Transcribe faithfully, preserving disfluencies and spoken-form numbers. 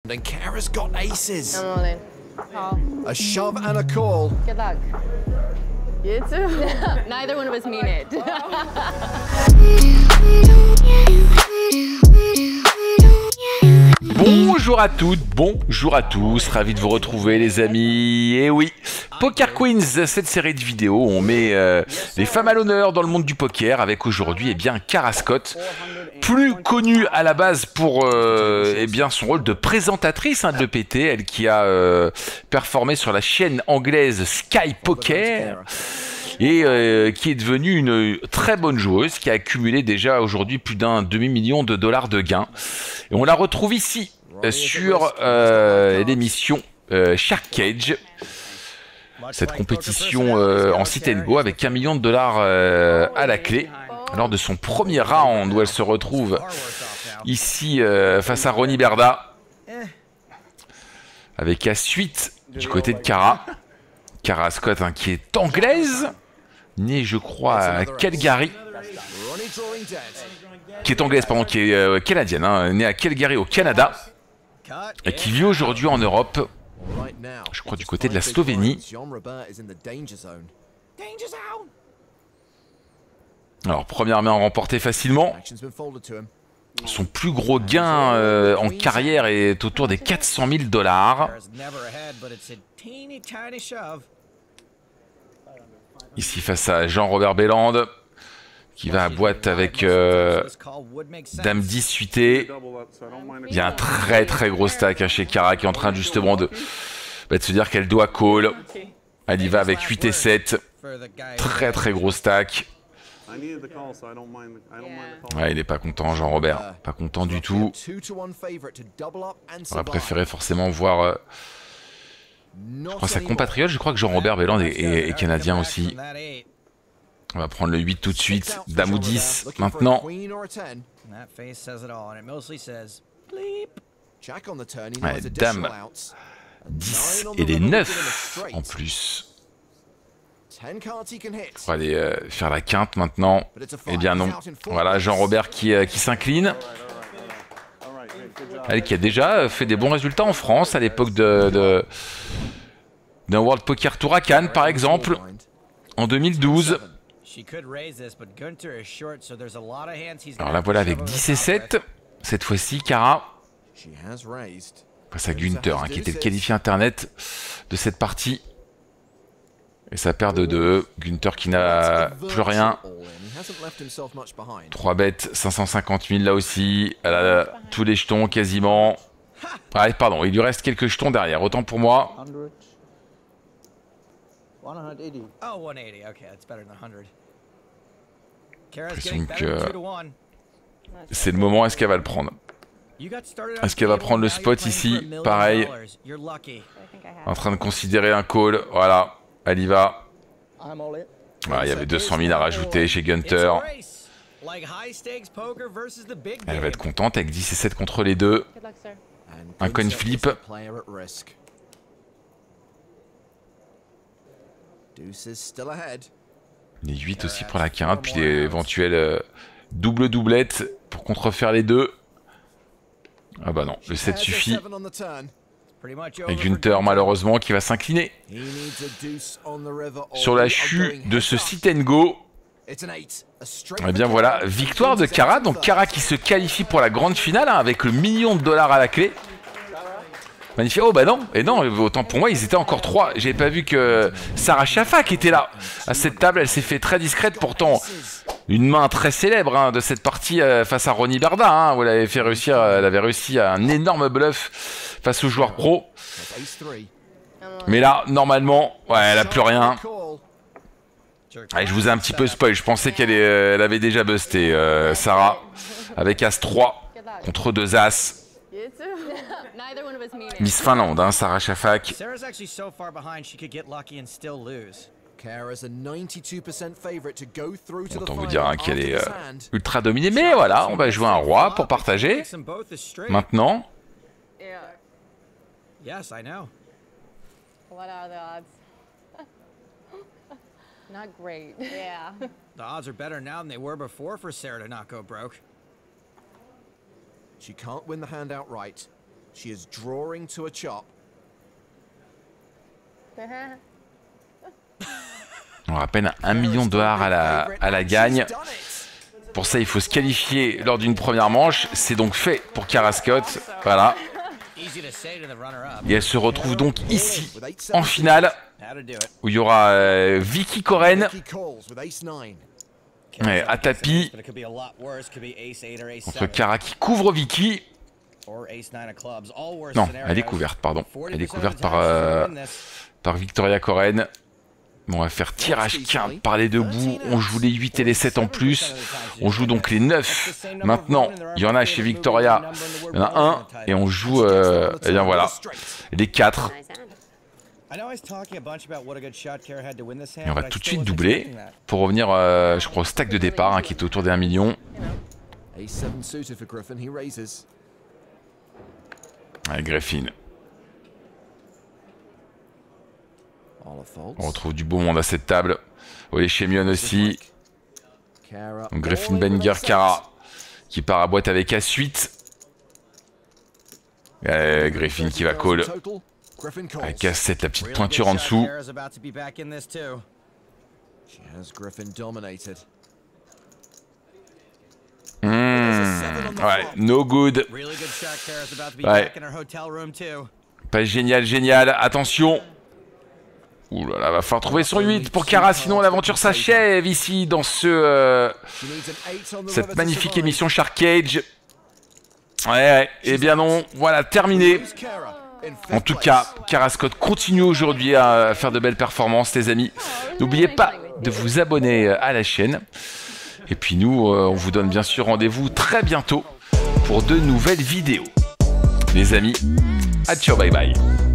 and Kara's got aces. I'm all in. Call. A shove and a call. Good luck. You too. Neither one of us mean it. Bonjour à toutes, bonjour à tous, ravi de vous retrouver les amis. Et oui, Poker Queens, cette série de vidéos, on met euh, les femmes à l'honneur dans le monde du poker avec aujourd'hui eh bien Kara Scott, plus connue à la base pour euh, eh bien son rôle de présentatrice hein, de l'E P T, elle qui a euh, performé sur la chaîne anglaise Sky Poker. Et euh, qui est devenue une très bonne joueuse, qui a accumulé déjà aujourd'hui plus d'un demi-million de dollars de gains. Et on la retrouve ici, euh, sur euh, l'émission euh, Shark Cage, cette compétition euh, en sit and go avec un million de dollars euh, à la clé, lors de son premier round où elle se retrouve ici euh, face à Ronnie Berda, avec la suite du côté de Kara. Kara Scott hein, qui est anglaise, née je crois à Calgary, qui est anglaise pardon, qui est euh, canadienne, hein, née à Calgary au Canada, et qui vit aujourd'hui en Europe, je crois du côté de la Slovénie. Alors première main remportée facilement. Son plus gros gain euh, en carrière est autour des quatre cent mille dollars. Ici face à Jean-Robert Belland, qui va à boîte avec euh, Dame dix suité. Il y a un très très gros stack hein, chez Kara qui est en train justement de, bah, de se dire qu'elle doit call. Elle y va avec huit et sept. Très très gros stack. Ouais, il est pas content, Jean-Robert. Pas content du tout. On va préférer forcément voir... Euh, je crois sa compatriote, je crois que Jean-Robert Belland est, est, est canadien aussi. On va prendre le huit tout de suite. Dame ou dix maintenant. Ouais, Dame dix et les neuf en plus. On va aller euh, faire la quinte maintenant. Eh bien non. Voilà Jean-Robert qui, euh, qui s'incline. Elle qui a déjà fait des bons résultats en France à l'époque de, de d'un World Poker Tour à Cannes par exemple en deux mille douze. Alors là voilà avec dix et sept cette fois-ci Kara face à Günther hein, qui était le qualifié internet de cette partie. Et sa paire de deux, Günther qui n'a plus rien. trois bêtes, cinq cent cinquante mille là aussi. Elle a tous les jetons quasiment. Ah pardon, il lui reste quelques jetons derrière, autant pour moi. Donc euh, c'est le moment, est-ce qu'elle va le prendre? Est-ce qu'elle va prendre le spot ici? Pareil. En train de considérer un call, voilà. Elle y va. Voilà, il y avait deux cent mille à rajouter chez Günther. Elle va être contente avec dix et sept contre les deux. Un coin flip. Les huit aussi pour la quinte. Puis l'éventuelle euh, double doublette pour contrefaire les deux. Ah bah non, le sept suffit. Et Günther malheureusement qui va s'incliner sur la chute de ce sit and go. Et bien voilà, victoire de Kara. Donc Kara qui se qualifie pour la grande finale hein, avec le million de dollars à la clé. Magnifique. Oh bah non, et non, autant pour moi ils étaient encore trois. J'avais pas vu que Sarah Shafak était là à cette table. Elle s'est fait très discrète, pourtant une main très célèbre hein, de cette partie euh, face à Ronnie Berda hein, où elle avait fait réussir, elle avait réussi un énorme bluff face aux joueurs pro. Mais là, normalement, ouais, elle a plus rien. Allez, je vous ai un petit peu spoil. Je pensais qu'elle euh, elle avait déjà busté euh, Sarah avec As trois contre deux As. Miss Finlande, hein, Sarah Shafak. Autant vous dire hein, qu'elle est euh, ultra dominée. Mais voilà, on va jouer un roi pour partager. Maintenant. Yes, I know. What are the odds? Not great. Yeah. The odds are better now than they were before for Sarah to not go broke. She can't win the hand outright. She is drawing to a chop. On a à peine un million de dollars à la, à la gagne. Pour ça, il faut se qualifier lors d'une première manche. C'est donc fait pour Cara Scott. Voilà. Et elle se retrouve donc ici, en finale, où il y aura euh, Vicky Koren. Ouais, à tapis. Contre Cara qui couvre Vicky. Non, elle est couverte, pardon. Elle est couverte par, euh, par Victoria Koren. Bon, on va faire tirage quinte par les deux bouts. On joue les huit et les sept en plus. On joue donc les neuf. Maintenant, il y en a chez Victoria. Il y en a un. Et on joue, euh, eh bien voilà, les quatre. Et on va tout de suite doubler pour revenir, euh, je crois, au stack de départ hein, qui est autour des un million. Allez, Griffin. On retrouve du beau monde à cette table. Oui, Shemion aussi. Donc Griffin, Benger, Cara qui part à boîte avec A huit. Euh, Griffin qui va call. Avec A sept, la petite pointure en dessous. Mmh, ouais, no good. Ouais. Pas génial, génial. Attention. Ouh là là, va falloir trouver son huit pour Cara, sinon l'aventure s'achève ici dans ce euh, cette magnifique émission Shark Cage. Ouais, ouais, et bien non, voilà, terminé. En tout cas, Cara Scott continue aujourd'hui à faire de belles performances, les amis. N'oubliez pas de vous abonner à la chaîne. Et puis nous, euh, on vous donne bien sûr rendez-vous très bientôt pour de nouvelles vidéos. Les amis, à ciao, bye bye.